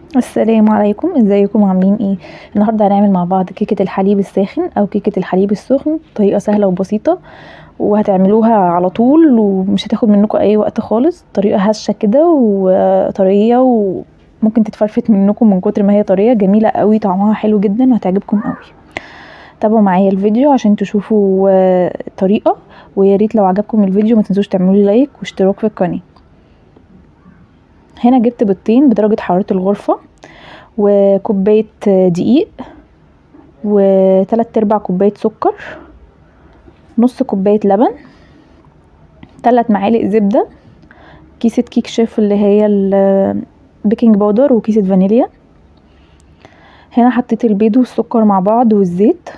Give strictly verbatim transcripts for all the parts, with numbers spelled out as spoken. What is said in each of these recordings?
السلام عليكم، ازيكم عاملين ايه؟ النهارده هنعمل مع بعض كيكه الحليب الساخن او كيكه الحليب السخن. طريقه سهله وبسيطه وهتعملوها على طول ومش هتاخد منكم اي وقت خالص. طريقه هشه كده وطريه وممكن تتفرفت منكم من كتر ما هي طريه، جميله قوي، طعمها حلو جدا وهتعجبكم قوي. تابعوا معايا الفيديو عشان تشوفوا الطريقه، ويا ريت لو عجبكم الفيديو ما تنسوش تعملوا لي لايك واشتراك في القناه. هنا جبت بيضتين بدرجه حراره الغرفه، وكوبايه دقيق، وتلات ارباع كوبايه سكر، نص كوبايه لبن، تلات معالق زبده، كيسه كيك شيف اللي هي البيكنج باودر، وكيسه فانيليا. هنا حطيت البيض والسكر مع بعض والزيت،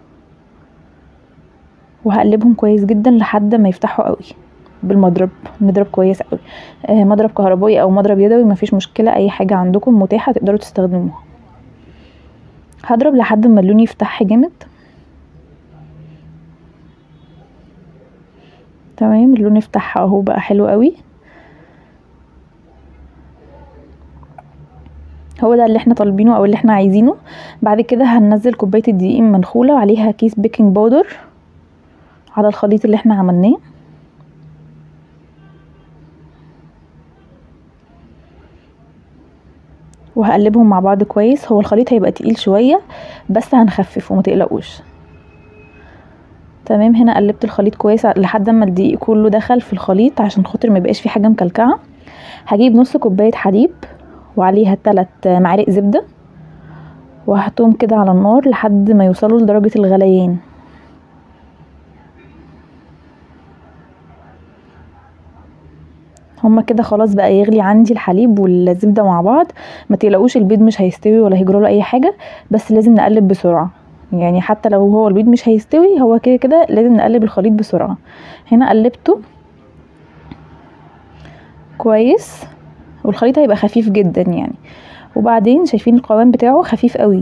وهقلبهم كويس جدا لحد ما يفتحوا قوي بالمضرب. مضرب كويس قوي، آه مضرب كهربائي او مضرب يدوي مفيش مشكله، اي حاجه عندكم متاحه تقدروا تستخدموها. هضرب لحد ما اللون يفتح جامد. تمام، اللون افتح اهو، بقى حلو قوي. هو ده اللي احنا طالبينه او اللي احنا عايزينه. بعد كده هننزل كوبايه الدقيق المنخوله وعليها كيس بيكنج باودر على الخليط اللي احنا عملناه، وهقلبهم مع بعض كويس. هو الخليط هيبقى تقيل شويه بس هنخففه متقلقوش. تمام، هنا قلبت الخليط كويس لحد ما الدقيق كله دخل في الخليط عشان خاطر ما يبقاش في حاجه مكلكعه. هجيب نص كوبايه حليب وعليها تلات معالق زبده، وهحطهم كده على النار لحد ما يوصلوا لدرجه الغليان. هما كده خلاص بقى يغلي عندي الحليب والزبده مع بعض. ما تقلقوش البيض مش هيستوي ولا هيجراله اي حاجه، بس لازم نقلب بسرعه. يعني حتى لو هو البيض مش هيستوي، هو كده كده لازم نقلب الخليط بسرعه. هنا قلبته كويس والخليط هيبقى خفيف جدا يعني. وبعدين شايفين القوام بتاعه خفيف قوي.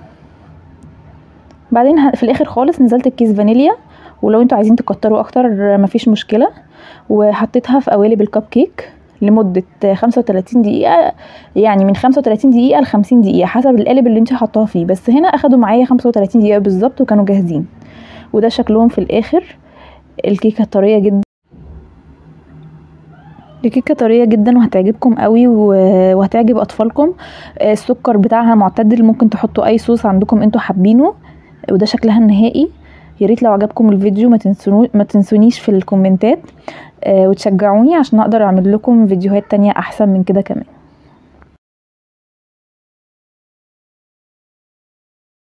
بعدين في الاخر خالص نزلت بكيس فانيليا، ولو انتوا عايزين تكتروا اكتر مفيش مشكله. وحطيتها في قوالب الكب كيك لمده خمسة وتلاتين دقيقه، يعني من خمسة وتلاتين دقيقه ل خمسين دقيقه حسب القالب اللي انت حطاها فيه، بس هنا اخدوا معايا خمسة وتلاتين دقيقه بالظبط وكانوا جاهزين. وده شكلهم في الاخر. الكيكه طريه جدا، الكيكه طريه جدا وهتعجبكم قوي وهتعجب اطفالكم. السكر بتاعها معتدل، ممكن تحطوا اي صوص عندكم انتوا حابينه. وده شكلها النهائي. يا ريت لو عجبكم الفيديو ما تنسوني ما تنسونيش في الكومنتات، آه وتشجعوني عشان اقدر اعمل لكم فيديوهات تانية احسن من كده كمان.